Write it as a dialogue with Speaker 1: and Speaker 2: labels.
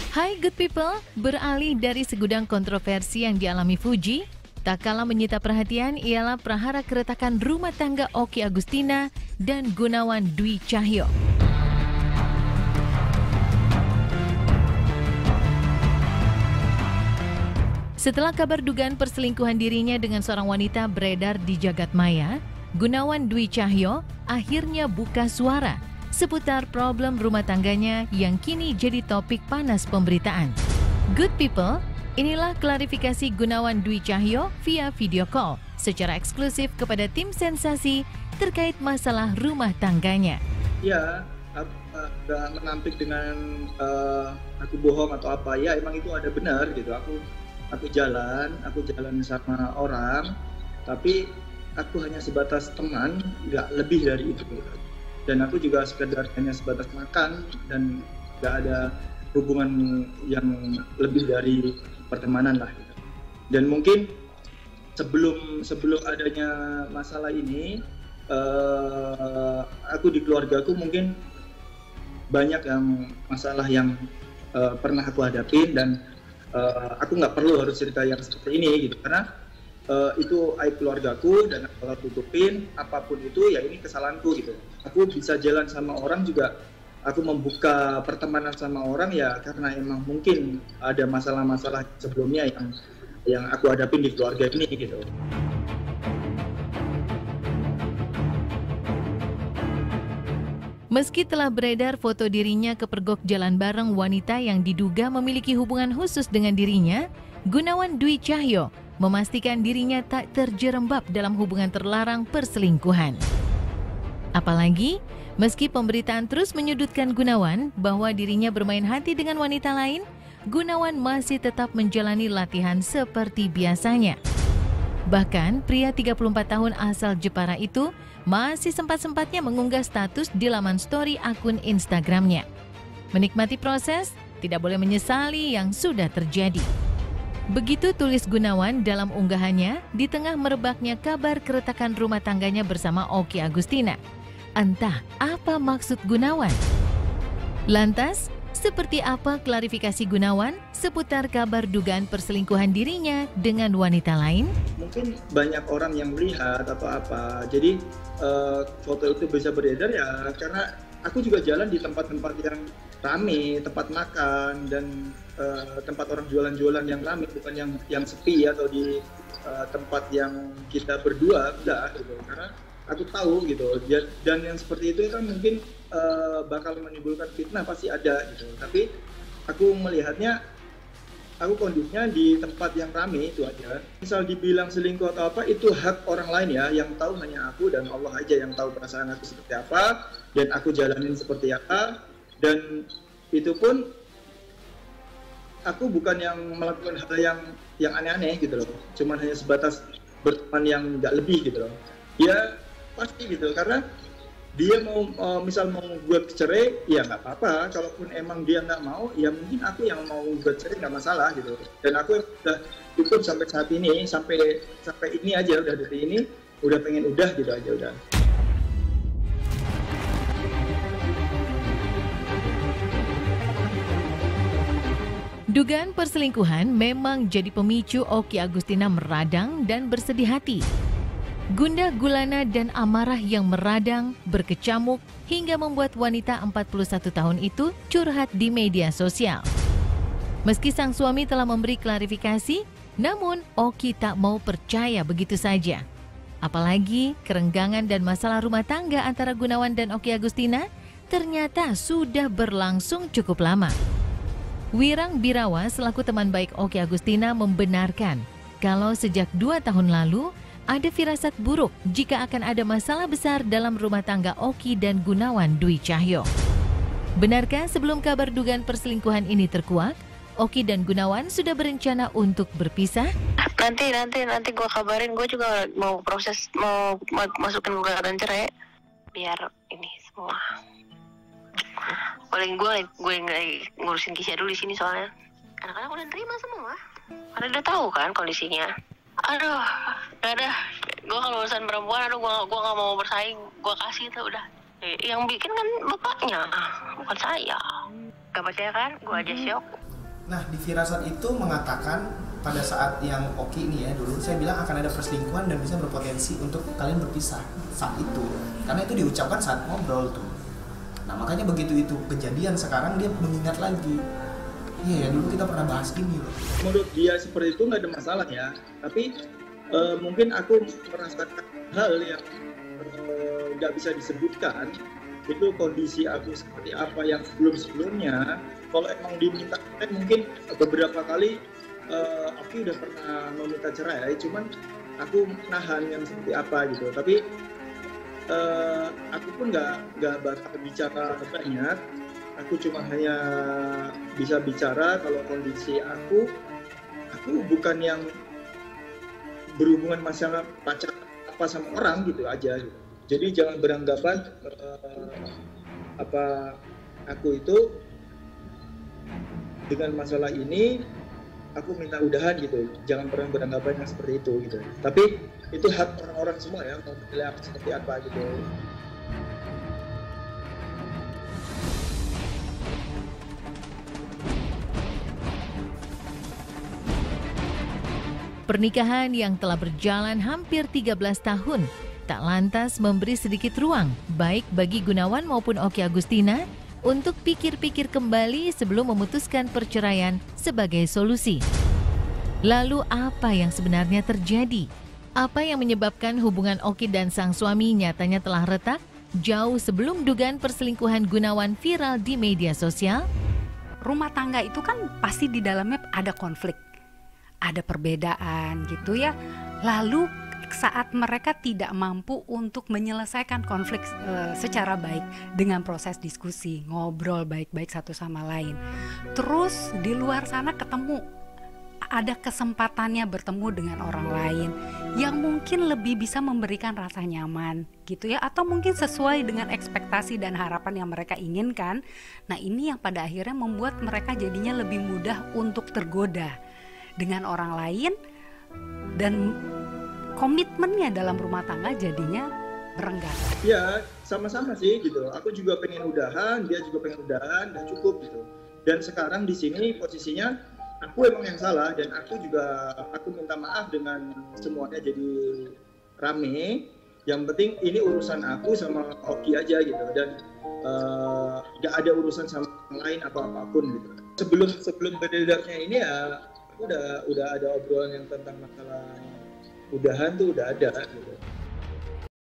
Speaker 1: Hai good people, beralih dari segudang kontroversi yang dialami Fuji, tak kalah menyita perhatian ialah prahara keretakan rumah tangga Okky Agustina dan Gunawan Dwi Cahyo. Setelah kabar dugaan perselingkuhan dirinya dengan seorang wanita beredar di jagat maya, Gunawan Dwi Cahyo akhirnya buka suara seputar problem rumah tangganya yang kini jadi topik panas pemberitaan. Good people, inilah klarifikasi Gunawan Dwi Cahyo via video call secara eksklusif kepada tim sensasi terkait masalah rumah tangganya.
Speaker 2: Ya, nggak menampik dengan aku bohong atau apa. Ya, emang itu ada benar gitu. Aku jalan sama orang, tapi aku hanya sebatas teman, nggak lebih dari itu. Dan aku juga sekedar hanya sebatas makan dan nggak ada hubungan yang lebih dari pertemanan lah. Gitu. Dan mungkin sebelum adanya masalah ini, aku di keluargaku mungkin banyak yang masalah yang pernah aku hadapin dan aku nggak perlu harus cerita yang seperti ini gitu karena itu aib keluargaku dan kalau tutupin apapun itu ya ini kesalahanku gitu. Aku bisa jalan sama orang juga, aku membuka pertemanan sama orang ya karena emang mungkin ada masalah-masalah sebelumnya yang aku hadapin di keluarga ini gitu.
Speaker 1: Meski telah beredar foto dirinya kepergok jalan bareng wanita yang diduga memiliki hubungan khusus dengan dirinya, Gunawan Dwi Cahyo memastikan dirinya tak terjerembab dalam hubungan terlarang perselingkuhan. Apalagi, meski pemberitaan terus menyudutkan Gunawan bahwa dirinya bermain hati dengan wanita lain, Gunawan masih tetap menjalani latihan seperti biasanya. Bahkan, pria 34 tahun asal Jepara itu masih sempat-sempatnya mengunggah status di laman story akun Instagramnya. Menikmati proses, tidak boleh menyesali yang sudah terjadi. Begitu tulis Gunawan dalam unggahannya di tengah merebaknya kabar keretakan rumah tangganya bersama Okky Agustina. Entah apa maksud Gunawan? Lantas, seperti apa klarifikasi Gunawan seputar kabar dugaan perselingkuhan dirinya dengan wanita lain?
Speaker 2: Mungkin banyak orang yang melihat atau apa, jadi foto itu bisa beredar ya karena aku juga jalan di tempat-tempat yang rame, tempat makan dan tempat orang jualan-jualan yang rame, bukan yang sepi atau di tempat yang kita berdua, enggak gitu. Karena aku tahu gitu, dan yang seperti itu kan mungkin bakal menimbulkan fitnah pasti ada gitu. Tapi aku melihatnya, aku kondisinya di tempat yang rame itu aja. Misal dibilang selingkuh atau apa, itu hak orang lain ya, yang tahu hanya aku dan Allah aja yang tahu perasaan aku seperti apa, dan aku jalanin seperti apa, dan itu pun aku bukan yang melakukan hal yang aneh-aneh gitu loh, cuman hanya sebatas berteman yang nggak lebih gitu loh. Ya pasti gitu, karena dia mau misal mau buat cerai ya nggak apa-apa, kalaupun emang dia nggak mau ya mungkin aku yang mau buat cerai nggak masalah gitu. Dan aku udah cukup sampai saat ini, sampai ini aja, udah detik ini udah pengen udah gitu aja udah.
Speaker 1: Dugaan perselingkuhan memang jadi pemicu Okky Agustina meradang dan bersedih hati. Gundah gulana dan amarah yang meradang, berkecamuk, hingga membuat wanita 41 tahun itu curhat di media sosial. Meski sang suami telah memberi klarifikasi, namun Okky tak mau percaya begitu saja. Apalagi kerenggangan dan masalah rumah tangga antara Gunawan dan Okky Agustina ternyata sudah berlangsung cukup lama. Wirang Birawa selaku teman baik Okky Agustina membenarkan kalau sejak 2 tahun lalu ada firasat buruk jika akan ada masalah besar dalam rumah tangga Okky dan Gunawan Dwi Cahyo. Benarkah sebelum kabar dugaan perselingkuhan ini terkuak, Okky dan Gunawan sudah berencana untuk berpisah?
Speaker 3: Nanti gue kabarin, gue juga mau proses, mau masukin gugatan cerai biar ini semua. Paling gue ngurusin Kisha dulu di sini soalnya. Anak-anak udah terima semua, karena udah tahu kan kondisinya. Aduh, gak ada. Gue kalau urusan perempuan, gue gak mau bersaing. Gue kasih itu udah. Yang bikin kan bapaknya, bukan saya. Gak percaya kan? Gue aja syok.
Speaker 4: Nah, di firasat itu mengatakan pada saat yang Oki ini ya dulu saya bilang akan ada perselingkuhan dan bisa berpotensi untuk kalian berpisah saat itu. Karena itu diucapkan saat ngobrol tuh. Nah, makanya begitu itu kejadian sekarang dia mengingat lagi. Iya ya, dulu kita pernah bahas ini loh.
Speaker 2: Menurut dia seperti itu nggak ada masalah ya. Tapi mungkin aku merasakan hal yang nggak bisa disebutkan. Itu kondisi aku seperti apa yang sebelum-sebelumnya. Kalau emang diminta, mungkin beberapa kali aku udah pernah meminta cerai, cuman aku nahan yang seperti apa gitu. Tapi aku pun nggak bakal bicara banyak. Aku cuma hanya bisa bicara kalau kondisi aku bukan yang berhubungan masalah pacar apa sama orang gitu aja. Gitu. Jadi jangan beranggapan apa aku itu dengan masalah ini aku minta udahan gitu. Jangan pernah beranggapan yang seperti itu gitu. Tapi itu hak orang-orang semua ya mau menilai seperti apa gitu.
Speaker 1: Pernikahan yang telah berjalan hampir 13 tahun tak lantas memberi sedikit ruang baik bagi Gunawan maupun Oki Agustina untuk pikir-pikir kembali sebelum memutuskan perceraian sebagai solusi. Lalu apa yang sebenarnya terjadi? Apa yang menyebabkan hubungan Oki dan sang suami nyatanya telah retak jauh sebelum dugaan perselingkuhan Gunawan viral di media sosial?
Speaker 5: Rumah tangga itu kan pasti di dalamnya ada konflik, ada perbedaan gitu ya. Lalu saat mereka tidak mampu untuk menyelesaikan konflik secara baik dengan proses diskusi, ngobrol baik-baik satu sama lain. Terus di luar sana ada kesempatannya bertemu dengan orang lain yang mungkin lebih bisa memberikan rasa nyaman gitu ya, atau mungkin sesuai dengan ekspektasi dan harapan yang mereka inginkan. Nah, ini yang pada akhirnya membuat mereka jadinya lebih mudah untuk tergoda dengan orang lain dan komitmennya dalam rumah tangga jadinya berenggang.
Speaker 2: Ya, sama-sama sih gitu. Aku juga pengen udahan, dia juga pengen udahan dan cukup gitu. Dan sekarang di sini posisinya aku emang yang salah dan aku minta maaf dengan semuanya jadi rame. Yang penting ini urusan aku sama Oki aja gitu dan gak ada urusan sama yang lain apapun gitu. Sebelum beredarnya ini ya aku udah ada obrolan yang tentang masalah udahan tuh udah ada gitu.